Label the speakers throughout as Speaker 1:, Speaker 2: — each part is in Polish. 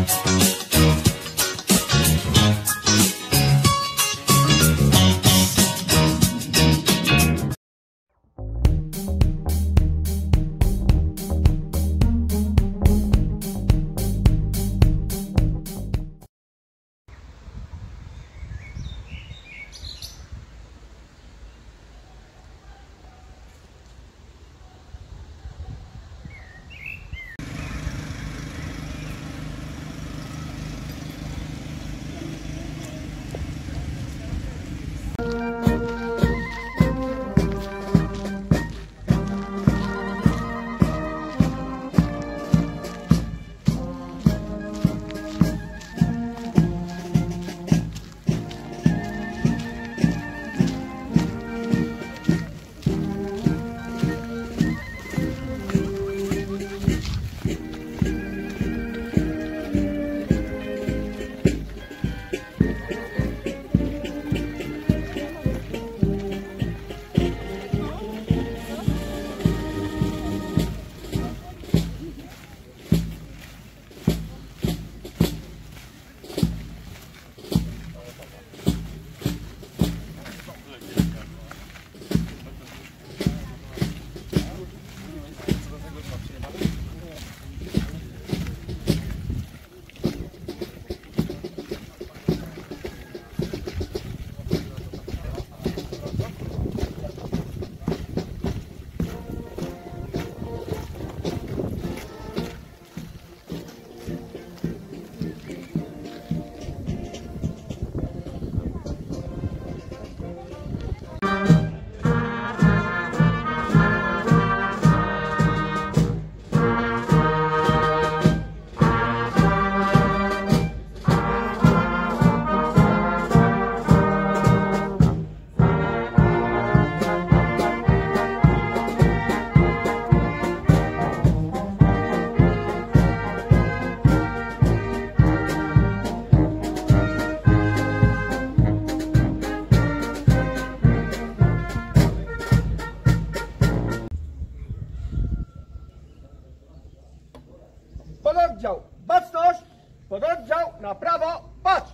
Speaker 1: Pododdział, baczność! Pododdział, na prawo, patrz!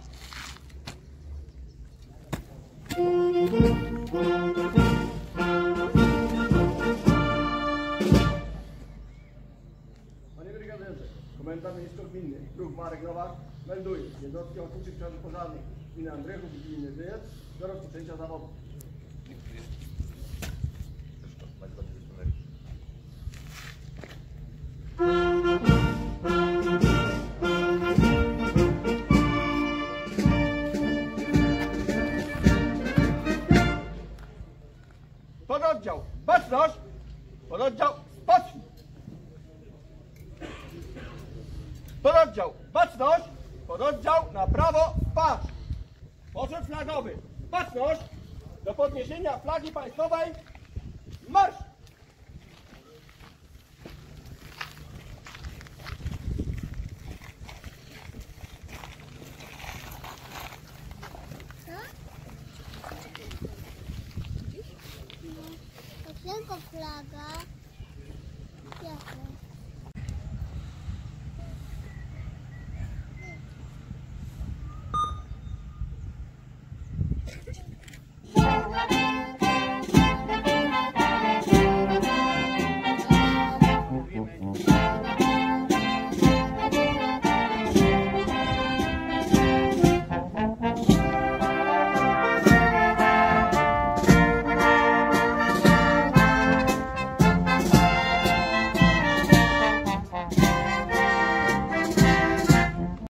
Speaker 1: Panie Brygaderze, komendant miejski gminy Wieprz Marek Nowak melduje jednostki ochotniczych straży pożarnych gminy Andrychów i gminy Wieprz do rozpoczęcia zawodu. Pododdział, baczność! Pododdział, spocznij! Pododdział, baczność! Pododdział, na prawo, patrz! Porzut flagowy, baczność! Do podniesienia flagi państwowej, marsz!
Speaker 2: Dlaczego flaga?